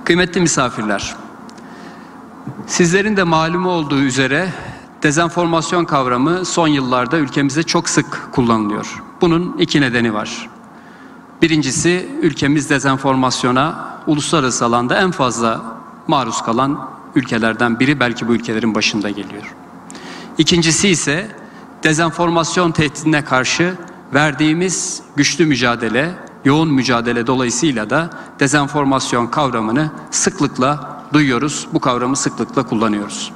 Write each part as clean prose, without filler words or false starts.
Kıymetli misafirler, sizlerin de malumu olduğu üzere dezenformasyon kavramı son yıllarda ülkemizde çok sık kullanılıyor. Bunun iki nedeni var. Birincisi, ülkemiz dezenformasyona uluslararası alanda en fazla maruz kalan ülkelerden biri, belki bu ülkelerin başında geliyor. İkincisi ise dezenformasyon tehdidine karşı verdiğimiz güçlü mücadele, yoğun mücadele dolayısıyla da dezenformasyon kavramını sıklıkla duyuyoruz, bu kavramı sıklıkla kullanıyoruz.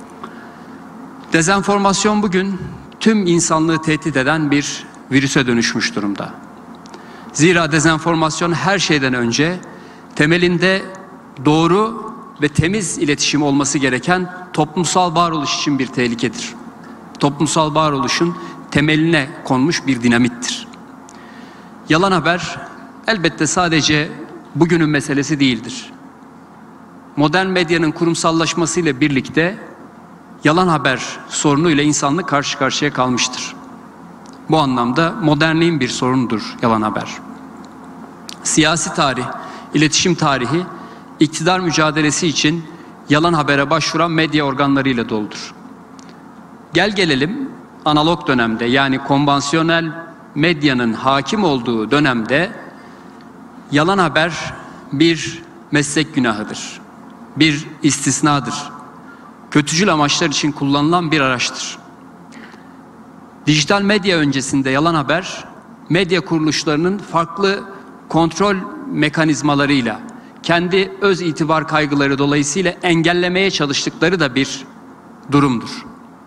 Dezenformasyon bugün tüm insanlığı tehdit eden bir virüse dönüşmüş durumda. Zira dezenformasyon her şeyden önce temelinde doğru ve temiz iletişim olması gereken toplumsal varoluş için bir tehlikedir. Toplumsal varoluşun temeline konmuş bir dinamittir. Yalan haber elbette sadece bugünün meselesi değildir. Modern medyanın kurumsallaşmasıyla birlikte yalan haber sorunuyla insanlık karşı karşıya kalmıştır. Bu anlamda modernliğin bir sorunudur yalan haber. Siyasi tarih, iletişim tarihi, iktidar mücadelesi için yalan habere başvuran medya organlarıyla doludur. Gel gelelim analog dönemde, yani konvansiyonel medyanın hakim olduğu dönemde yalan haber bir meslek günahıdır, bir istisnadır. Kötücül amaçlar için kullanılan bir araçtır. Dijital medya öncesinde yalan haber, medya kuruluşlarının farklı kontrol mekanizmalarıyla, kendi öz itibar kaygıları dolayısıyla engellemeye çalıştıkları da bir durumdur.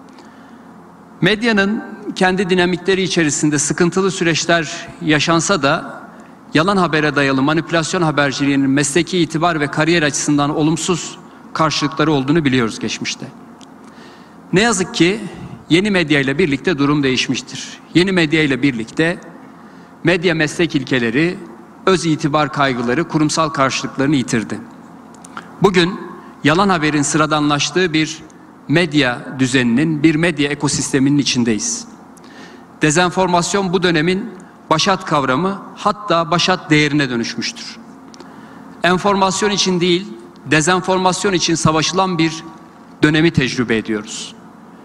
Medyanın kendi dinamikleri içerisinde sıkıntılı süreçler yaşansa da yalan habere dayalı manipülasyon haberciliğinin mesleki itibar ve kariyer açısından olumsuz karşılıkları olduğunu biliyoruz geçmişte. Ne yazık ki yeni medya ile birlikte durum değişmiştir. Yeni medya ile birlikte medya meslek ilkeleri, öz itibar kaygıları, kurumsal karşılıklarını yitirdi. Bugün yalan haberin sıradanlaştığı bir medya düzeninin, bir medya ekosisteminin içindeyiz. Dezenformasyon bu dönemin başat kavramı, hatta başat değerine dönüşmüştür. Enformasyon için değil, dezenformasyon için savaşılan bir dönemi tecrübe ediyoruz.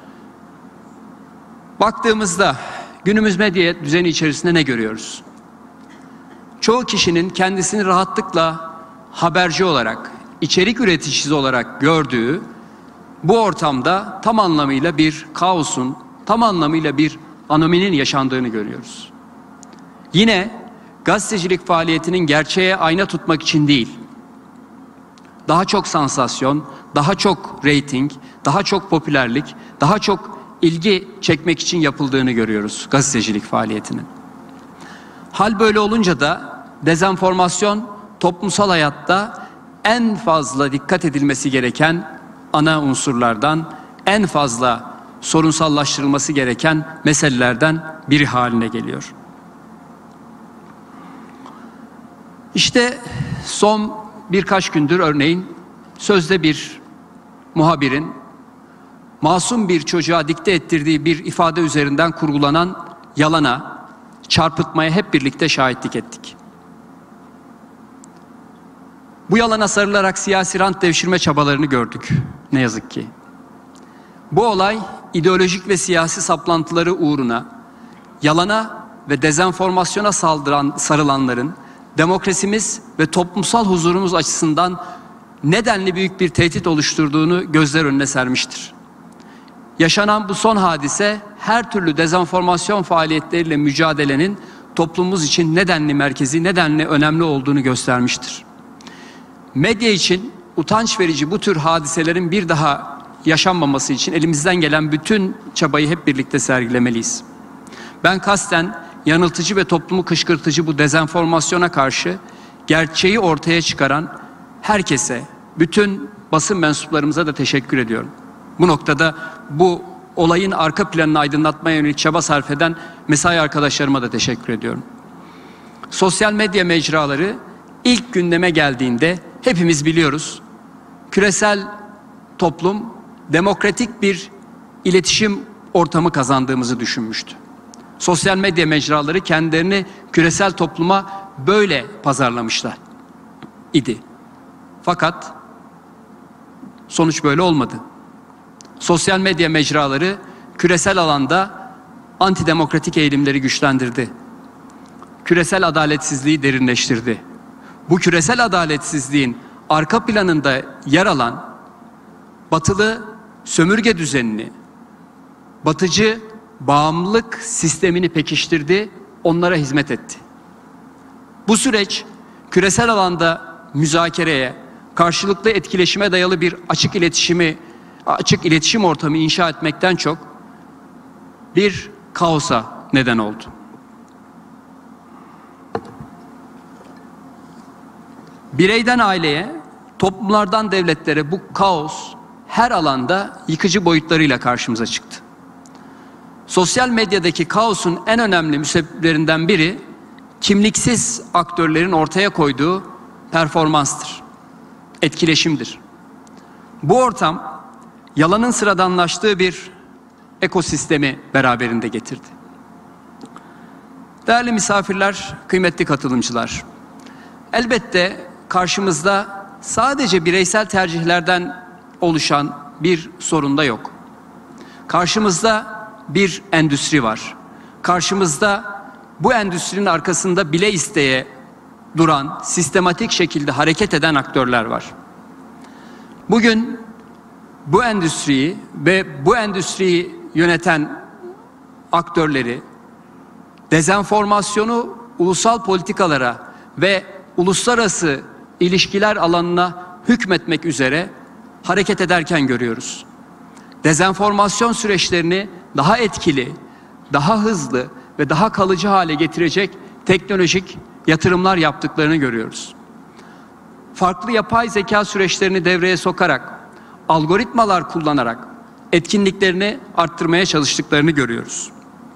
Baktığımızda günümüz medya düzeni içerisinde ne görüyoruz? Çoğu kişinin kendisini rahatlıkla haberci olarak, içerik üreticisi olarak gördüğü bu ortamda tam anlamıyla bir kaosun, tam anlamıyla bir anominin yaşandığını görüyoruz. Yine gazetecilik faaliyetinin gerçeğe ayna tutmak için değil, daha çok sansasyon, daha çok reyting, daha çok popülerlik, daha çok ilgi çekmek için yapıldığını görüyoruz gazetecilik faaliyetinin. Hal böyle olunca da dezenformasyon toplumsal hayatta en fazla dikkat edilmesi gereken ana unsurlardan, en fazla sorunsallaştırılması gereken meselelerden biri haline geliyor. İşte son birkaç gündür örneğin sözde bir muhabirin masum bir çocuğa dikte ettirdiği bir ifade üzerinden kurgulanan yalana, çarpıtmaya hep birlikte şahitlik ettik. Bu yalana sarılarak siyasi rant devşirme çabalarını gördük ne yazık ki. Bu olay ideolojik ve siyasi saplantıları uğruna yalana ve dezenformasyona sarılanların demokrasimiz ve toplumsal huzurumuz açısından nedenli büyük bir tehdit oluşturduğunu gözler önüne sermiştir. Yaşanan bu son hadise her türlü dezenformasyon faaliyetleriyle mücadelenin toplumumuz için nedenli merkezi, nedenli önemli olduğunu göstermiştir. Medya için utanç verici bu tür hadiselerin bir daha yaşanmaması için elimizden gelen bütün çabayı hep birlikte sergilemeliyiz. Ben kasten yanıltıcı ve toplumu kışkırtıcı bu dezenformasyona karşı gerçeği ortaya çıkaran herkese, bütün basın mensuplarımıza da teşekkür ediyorum. Bu noktada bu olayın arka planını aydınlatmaya yönelik çaba sarf eden mesai arkadaşlarıma da teşekkür ediyorum. Sosyal medya mecraları ilk gündeme geldiğinde hepimiz biliyoruz, küresel toplum demokratik bir iletişim ortamı kazandığımızı düşünmüştü. Sosyal medya mecraları kendilerini küresel topluma böyle pazarlamışlar idi. Fakat sonuç böyle olmadı. Sosyal medya mecraları küresel alanda antidemokratik eğilimleri güçlendirdi. Küresel adaletsizliği derinleştirdi. Bu küresel adaletsizliğin arka planında yer alan batılı sömürge düzenini, batıcı bağımlılık sistemini pekiştirdi, onlara hizmet etti. Bu süreç küresel alanda müzakereye, karşılıklı etkileşime dayalı bir açık iletişim ortamı inşa etmekten çok bir kaosa neden oldu. Bireyden aileye, toplumlardan devletlere bu kaos her alanda yıkıcı boyutlarıyla karşımıza çıktı. Sosyal medyadaki kaosun en önemli müsebbiplerinden biri kimliksiz aktörlerin ortaya koyduğu performanstır, etkileşimdir. Bu ortam yalanın sıradanlaştığı bir ekosistemi beraberinde getirdi. Değerli misafirler, kıymetli katılımcılar, elbette karşımızda sadece bireysel tercihlerden oluşan bir sorun da yok. Karşımızda bir endüstri var. Karşımızda bu endüstrinin arkasında bile isteye duran, sistematik şekilde hareket eden aktörler var. Bugün bu endüstriyi ve bu endüstriyi yöneten aktörleri dezenformasyonu ulusal politikalara ve uluslararası ilişkiler alanına hükmetmek üzere hareket ederken görüyoruz. Dezenformasyon süreçlerini daha etkili, daha hızlı ve daha kalıcı hale getirecek teknolojik yatırımlar yaptıklarını görüyoruz. Farklı yapay zeka süreçlerini devreye sokarak, algoritmalar kullanarak etkinliklerini arttırmaya çalıştıklarını görüyoruz.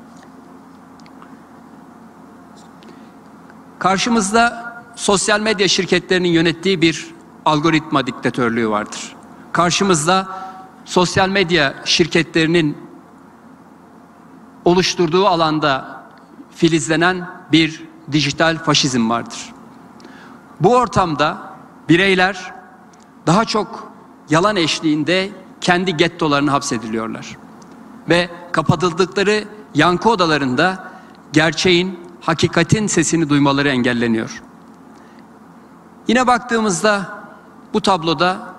Karşımızda sosyal medya şirketlerinin yönettiği bir algoritma diktatörlüğü vardır. Karşımızda sosyal medya şirketlerinin oluşturduğu alanda filizlenen bir dijital faşizm vardır. Bu ortamda bireyler daha çok yalan eşliğinde kendi gettolarına hapsediliyorlar. Ve kapatıldıkları yankı odalarında gerçeğin, hakikatin sesini duymaları engelleniyor. Yine baktığımızda bu tabloda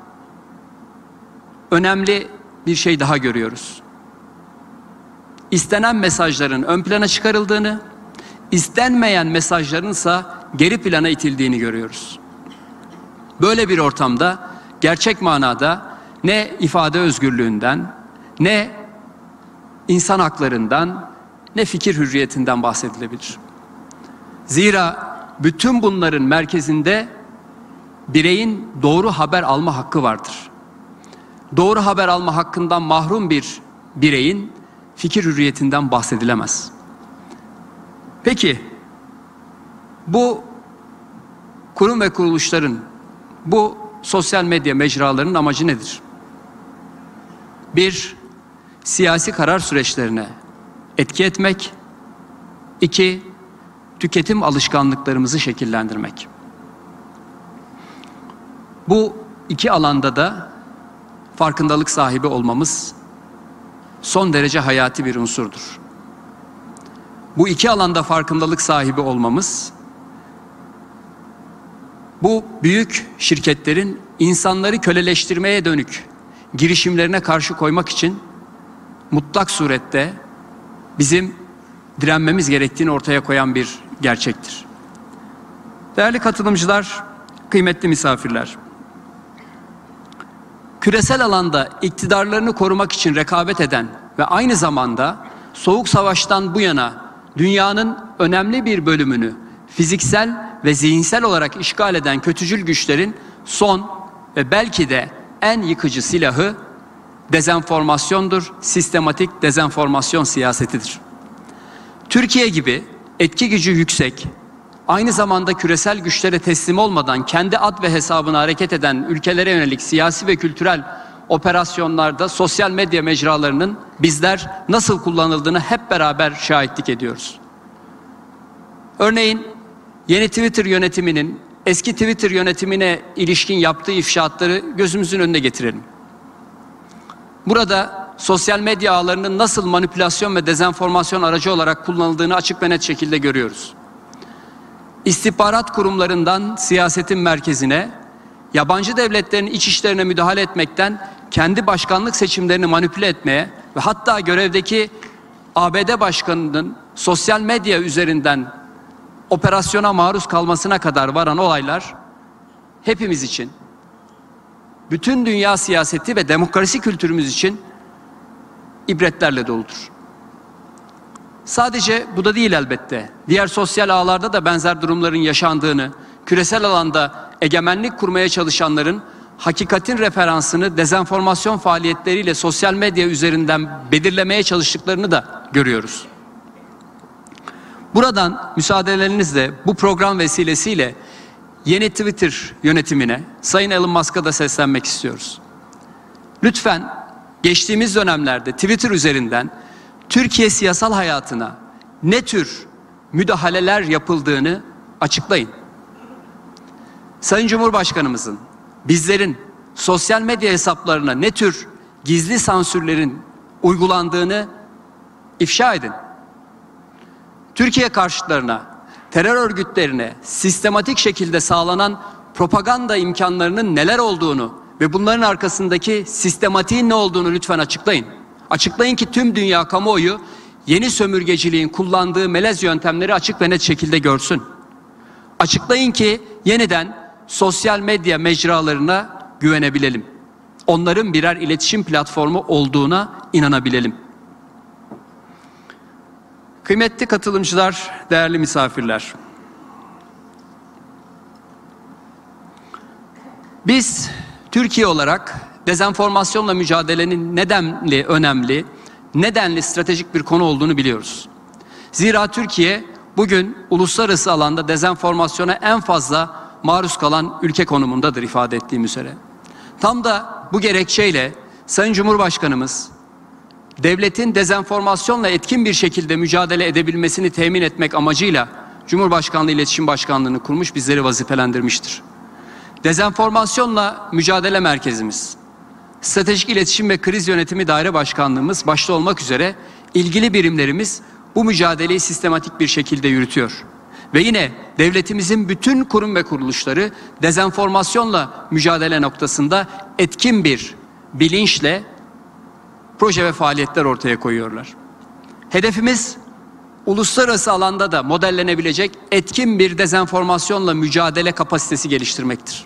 önemli bir şey daha görüyoruz. İstenen mesajların ön plana çıkarıldığını, istenmeyen mesajlarınsa geri plana itildiğini görüyoruz. Böyle bir ortamda gerçek manada ne ifade özgürlüğünden, ne insan haklarından, ne fikir hürriyetinden bahsedilebilir. Zira bütün bunların merkezinde bireyin doğru haber alma hakkı vardır. Doğru haber alma hakkından mahrum bir bireyin fikir hürriyetinden bahsedilemez. Peki bu kurum ve kuruluşların, bu sosyal medya mecralarının amacı nedir? Bir, siyasi karar süreçlerine etki etmek. İki, tüketim alışkanlıklarımızı şekillendirmek. Bu iki alanda da farkındalık sahibi olmamız son derece hayati bir unsurdur. Bu iki alanda farkındalık sahibi olmamız, bu büyük şirketlerin insanları köleleştirmeye dönük girişimlerine karşı koymak için mutlak surette bizim direnmemiz gerektiğini ortaya koyan bir gerçektir. Değerli katılımcılar, kıymetli misafirler, küresel alanda iktidarlarını korumak için rekabet eden ve aynı zamanda Soğuk Savaş'tan bu yana dünyanın önemli bir bölümünü fiziksel ve zihinsel olarak işgal eden kötücül güçlerin son ve belki de en yıkıcı silahı dezenformasyondur, sistematik dezenformasyon siyasetidir. Türkiye gibi etki gücü yüksek, aynı zamanda küresel güçlere teslim olmadan kendi ad ve hesabına hareket eden ülkelere yönelik siyasi ve kültürel operasyonlarda sosyal medya mecralarının bizler nasıl kullanıldığını hep beraber şahitlik ediyoruz. Örneğin yeni Twitter yönetiminin eski Twitter yönetimine ilişkin yaptığı ifşaatları gözümüzün önüne getirelim. Burada sosyal medya ağlarının nasıl manipülasyon ve dezenformasyon aracı olarak kullanıldığını açık ve net şekilde görüyoruz. İstihbarat kurumlarından siyasetin merkezine, yabancı devletlerin iç işlerine müdahale etmekten kendi başkanlık seçimlerini manipüle etmeye ve hatta görevdeki ABD başkanının sosyal medya üzerinden operasyona maruz kalmasına kadar varan olaylar hepimiz için, bütün dünya siyaseti ve demokrasi kültürümüz için ibretlerle doludur. Sadece bu da değil elbette. Diğer sosyal ağlarda da benzer durumların yaşandığını, küresel alanda egemenlik kurmaya çalışanların hakikatin referansını dezenformasyon faaliyetleriyle sosyal medya üzerinden belirlemeye çalıştıklarını da görüyoruz. Buradan müsaadelerinizle bu program vesilesiyle yeni Twitter yönetimine, Sayın Elon Musk'a da seslenmek istiyoruz. Lütfen geçtiğimiz dönemlerde Twitter üzerinden Türkiye siyasal hayatına ne tür müdahaleler yapıldığını açıklayın. Sayın Cumhurbaşkanımızın, bizlerin sosyal medya hesaplarına ne tür gizli sansürlerin uygulandığını ifşa edin. Türkiye karşıtlarına, terör örgütlerine sistematik şekilde sağlanan propaganda imkanlarının neler olduğunu ve bunların arkasındaki sistematiğin ne olduğunu lütfen açıklayın. Açıklayın ki tüm dünya kamuoyu yeni sömürgeciliğin kullandığı melez yöntemleri açık ve net şekilde görsün. Açıklayın ki yeniden sosyal medya mecralarına güvenebilelim. Onların birer iletişim platformu olduğuna inanabilelim. Kıymetli katılımcılar, değerli misafirler. Biz Türkiye olarak dezenformasyonla mücadelenin nedenli önemli, nedenli stratejik bir konu olduğunu biliyoruz. Zira Türkiye bugün uluslararası alanda dezenformasyona en fazla maruz kalan ülke konumundadır ifade ettiğim üzere. Tam da bu gerekçeyle Sayın Cumhurbaşkanımız devletin dezenformasyonla etkin bir şekilde mücadele edebilmesini temin etmek amacıyla Cumhurbaşkanlığı İletişim Başkanlığı'nı kurmuş, bizleri vazifelendirmiştir. Dezenformasyonla mücadele merkezimiz, Stratejik İletişim ve Kriz Yönetimi Daire Başkanlığımız başta olmak üzere ilgili birimlerimiz bu mücadeleyi sistematik bir şekilde yürütüyor. Ve yine devletimizin bütün kurum ve kuruluşları dezenformasyonla mücadele noktasında etkin bir bilinçle proje ve faaliyetler ortaya koyuyorlar. Hedefimiz uluslararası alanda da modellenebilecek etkin bir dezenformasyonla mücadele kapasitesi geliştirmektir.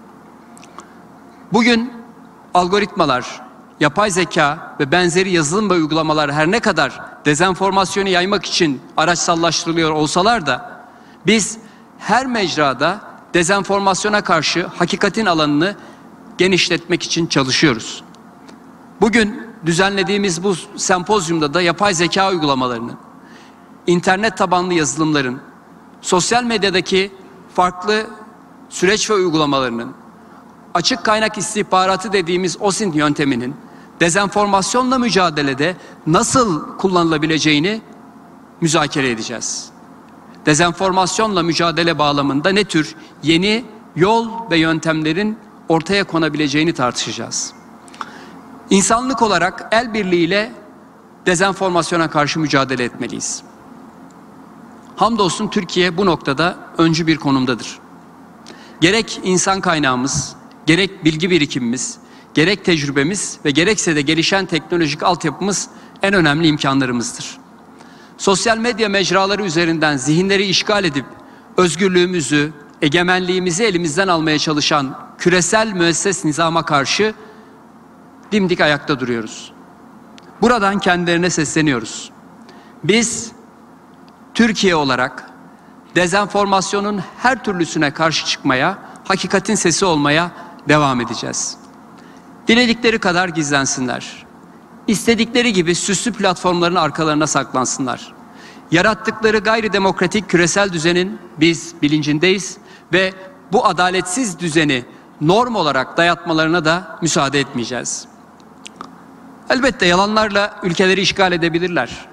Bugün algoritmalar, yapay zeka ve benzeri yazılım ve uygulamalar her ne kadar dezenformasyonu yaymak için araçsallaştırılıyor olsalar da biz her mecrada dezenformasyona karşı hakikatin alanını genişletmek için çalışıyoruz. Bugün düzenlediğimiz bu sempozyumda da yapay zeka uygulamalarını, internet tabanlı yazılımların, sosyal medyadaki farklı süreç ve uygulamalarının, açık kaynak istihbaratı dediğimiz OSINT yönteminin dezenformasyonla mücadelede nasıl kullanılabileceğini müzakere edeceğiz. Dezenformasyonla mücadele bağlamında ne tür yeni yol ve yöntemlerin ortaya konabileceğini tartışacağız. İnsanlık olarak el birliğiyle dezenformasyona karşı mücadele etmeliyiz. Hamdolsun Türkiye bu noktada öncü bir konumdadır. Gerek insan kaynağımız, gerek bilgi birikimimiz, gerek tecrübemiz ve gerekse de gelişen teknolojik altyapımız en önemli imkanlarımızdır. Sosyal medya mecraları üzerinden zihinleri işgal edip özgürlüğümüzü, egemenliğimizi elimizden almaya çalışan küresel müesses nizama karşı dimdik ayakta duruyoruz. Buradan kendilerine sesleniyoruz. Biz Türkiye olarak dezenformasyonun her türlüsüne karşı çıkmaya, hakikatin sesi olmaya devam edeceğiz. Diledikleri kadar gizlensinler. İstedikleri gibi süslü platformların arkalarına saklansınlar. Yarattıkları gayri demokratik küresel düzenin biz bilincindeyiz ve bu adaletsiz düzeni norm olarak dayatmalarına da müsaade etmeyeceğiz. Elbette yalanlarla ülkeleri işgal edebilirler.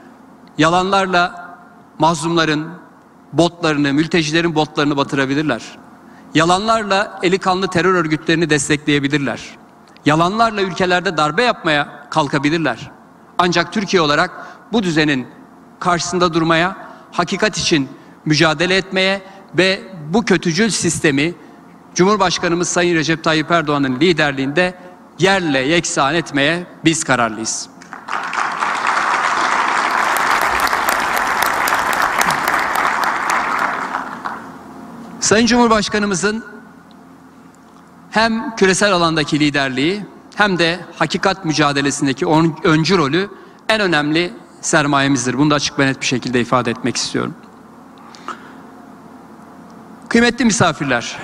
Yalanlarla mazlumların botlarını, mültecilerin botlarını batırabilirler. Yalanlarla eli kanlı terör örgütlerini destekleyebilirler. Yalanlarla ülkelerde darbe yapmaya kalkabilirler. Ancak Türkiye olarak bu düzenin karşısında durmaya, hakikat için mücadele etmeye ve bu kötücül sistemi Cumhurbaşkanımız Sayın Recep Tayyip Erdoğan'ın liderliğinde yerle yeksan etmeye biz kararlıyız. Sayın Cumhurbaşkanımızın hem küresel alandaki liderliği hem de hakikat mücadelesindeki öncü rolü en önemli sermayemizdir. Bunu da açık ve net bir şekilde ifade etmek istiyorum. Kıymetli misafirler,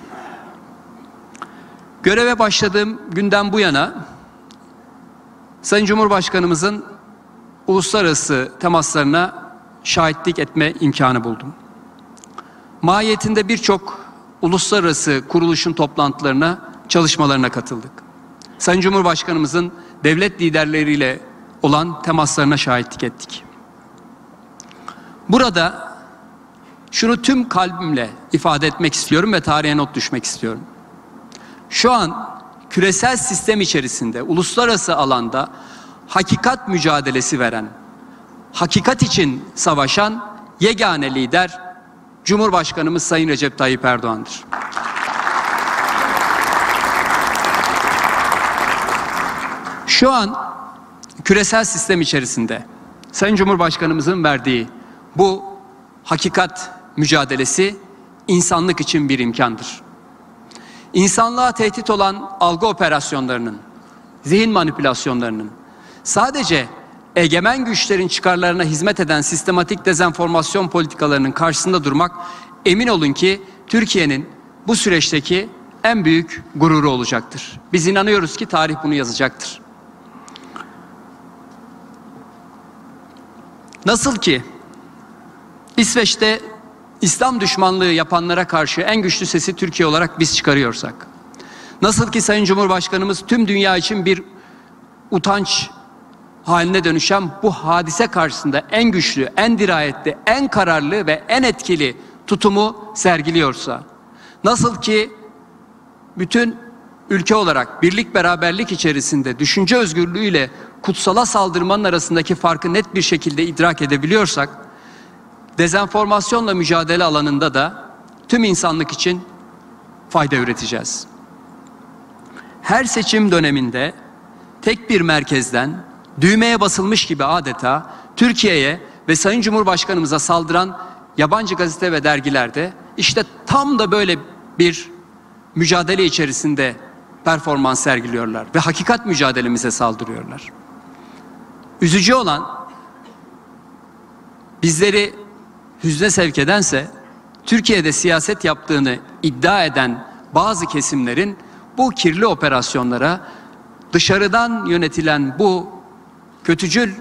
göreve başladığım günden bu yana Sayın Cumhurbaşkanımızın uluslararası temaslarına şahitlik etme imkanı buldum. Mahiyetinde birçok uluslararası kuruluşun toplantılarına, çalışmalarına katıldık. Sayın Cumhurbaşkanımızın devlet liderleriyle olan temaslarına şahitlik ettik. Burada şunu tüm kalbimle ifade etmek istiyorum ve tarihe not düşmek istiyorum. Şu an küresel sistem içerisinde, uluslararası alanda hakikat mücadelesi veren, hakikat için savaşan yegane lider Cumhurbaşkanımız Sayın Recep Tayyip Erdoğan'dır. Şu an küresel sistem içerisinde Sayın Cumhurbaşkanımızın verdiği bu hakikat mücadelesi insanlık için bir imkandır. İnsanlığa tehdit olan algı operasyonlarının, zihin manipülasyonlarının, sadece egemen güçlerin çıkarlarına hizmet eden sistematik dezenformasyon politikalarının karşısında durmak, emin olun ki Türkiye'nin bu süreçteki en büyük gururu olacaktır. Biz inanıyoruz ki tarih bunu yazacaktır. Nasıl ki İsveç'te İslam düşmanlığı yapanlara karşı en güçlü sesi Türkiye olarak biz çıkarıyorsak, nasıl ki Sayın Cumhurbaşkanımız tüm dünya için bir utanç haline dönüşen bu hadise karşısında en güçlü, en dirayetli, en kararlı ve en etkili tutumu sergiliyorsa, nasıl ki bütün ülke olarak birlik beraberlik içerisinde düşünce özgürlüğüyle kutsala saldırmanın arasındaki farkı net bir şekilde idrak edebiliyorsak, dezenformasyonla mücadele alanında da tüm insanlık için fayda üreteceğiz. Her seçim döneminde tek bir merkezden düğmeye basılmış gibi adeta Türkiye'ye ve Sayın Cumhurbaşkanımıza saldıran yabancı gazete ve dergilerde işte tam da böyle bir mücadele içerisinde performans sergiliyorlar ve hakikat mücadelemize saldırıyorlar. Üzücü olan, bizleri hüzne sevk edense, Türkiye'de siyaset yaptığını iddia eden bazı kesimlerin bu kirli operasyonlara, dışarıdan yönetilen bu kötücül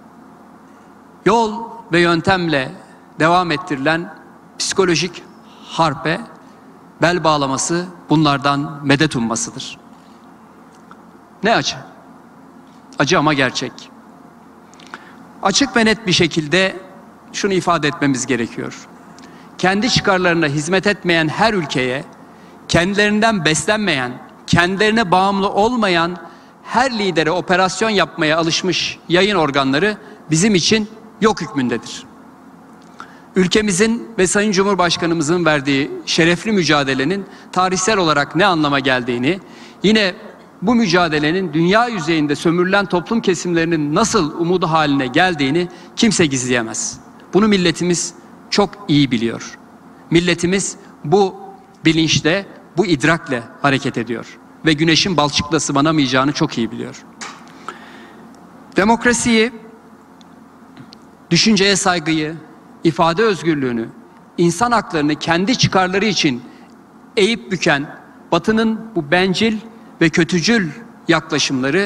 yol ve yöntemle devam ettirilen psikolojik harpe bel bağlaması, bunlardan medet ummasıdır. Ne acı. Acı ama gerçek. Açık ve net bir şekilde şunu ifade etmemiz gerekiyor. Kendi çıkarlarına hizmet etmeyen her ülkeye, kendilerinden beslenmeyen, kendilerine bağımlı olmayan her lidere operasyon yapmaya alışmış yayın organları bizim için yok hükmündedir. Ülkemizin ve Sayın Cumhurbaşkanımızın verdiği şerefli mücadelenin tarihsel olarak ne anlama geldiğini, yine bu mücadelenin dünya yüzeyinde sömürülen toplum kesimlerinin nasıl umudu haline geldiğini kimse gizleyemez. Bunu milletimiz çok iyi biliyor. Milletimiz bu bilinçle, bu idrakle hareket ediyor ve güneşin balçıkla sıvanamayacağını çok iyi biliyor. Demokrasiyi, düşünceye saygıyı, ifade özgürlüğünü, insan haklarını kendi çıkarları için eğip büken Batı'nın bu bencil ve kötücül yaklaşımları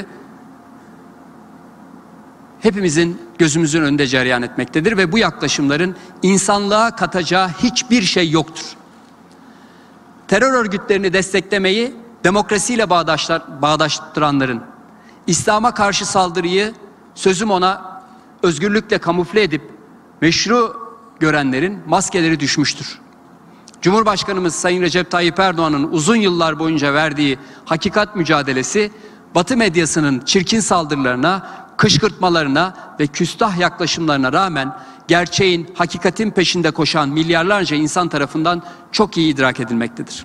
hepimizin gözümüzün önünde cereyan etmektedir ve bu yaklaşımların insanlığa katacağı hiçbir şey yoktur. Terör örgütlerini desteklemeyi demokrasiyle bağdaştıranların, İslam'a karşı saldırıyı sözüm ona özgürlükle kamufle edip meşru görenlerin maskeleri düşmüştür. Cumhurbaşkanımız Sayın Recep Tayyip Erdoğan'ın uzun yıllar boyunca verdiği hakikat mücadelesi, Batı medyasının çirkin saldırılarına, kışkırtmalarına ve küstah yaklaşımlarına rağmen gerçeğin, hakikatin peşinde koşan milyarlarca insan tarafından çok iyi idrak edilmektedir.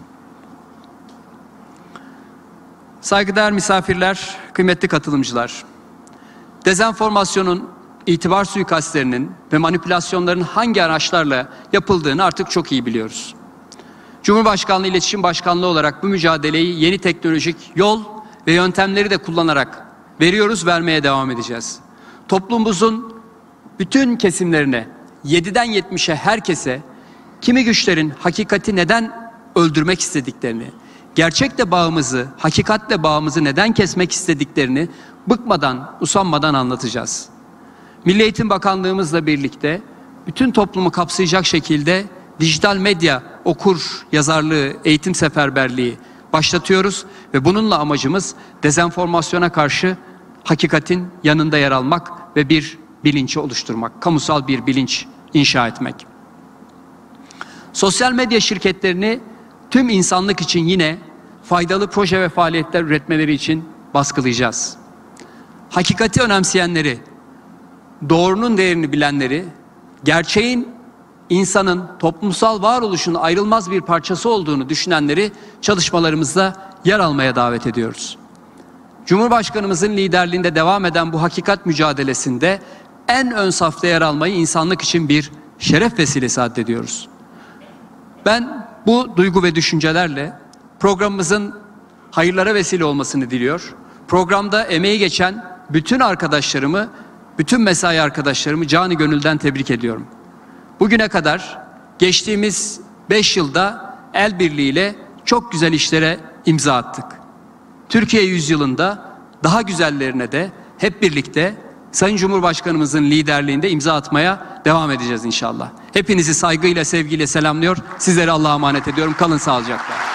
Saygıdeğer misafirler, kıymetli katılımcılar, dezenformasyonun, itibar suikastlerinin ve manipülasyonların hangi araçlarla yapıldığını artık çok iyi biliyoruz. Cumhurbaşkanlığı İletişim Başkanlığı olarak bu mücadeleyi yeni teknolojik yol ve yöntemleri de kullanarak veriyoruz, vermeye devam edeceğiz. Toplumumuzun bütün kesimlerine, 7'den 70'e herkese, kimi güçlerin hakikati neden öldürmek istediklerini, gerçekle bağımızı, hakikatle bağımızı neden kesmek istediklerini bıkmadan, usanmadan anlatacağız. Milli Eğitim Bakanlığımızla birlikte bütün toplumu kapsayacak şekilde dijital medya okur yazarlığı, eğitim seferberliği başlatıyoruz ve bununla amacımız dezenformasyona karşı hakikatin yanında yer almak ve bir bilinci oluşturmak, kamusal bir bilinç inşa etmek. Sosyal medya şirketlerini tüm insanlık için yine faydalı proje ve faaliyetler üretmeleri için baskılayacağız. Hakikati önemseyenleri, doğrunun değerini bilenleri, gerçeğin insanın toplumsal varoluşunun ayrılmaz bir parçası olduğunu düşünenleri çalışmalarımızda yer almaya davet ediyoruz. Cumhurbaşkanımızın liderliğinde devam eden bu hakikat mücadelesinde en ön safta yer almayı insanlık için bir şeref vesilesi addediyoruz. Ben bu duygu ve düşüncelerle programımızın hayırlara vesile olmasını diliyor. Programda emeği geçen bütün arkadaşlarımı, bütün mesai arkadaşlarımı canı gönülden tebrik ediyorum. Bugüne kadar geçtiğimiz 5 yılda el birliğiyle çok güzel işlere imza attık. Türkiye yüzyılında daha güzellerine de hep birlikte Sayın Cumhurbaşkanımızın liderliğinde imza atmaya devam edeceğiz inşallah. Hepinizi saygıyla, sevgiyle selamlıyor. Sizleri Allah'a emanet ediyorum. Kalın sağlıcakla.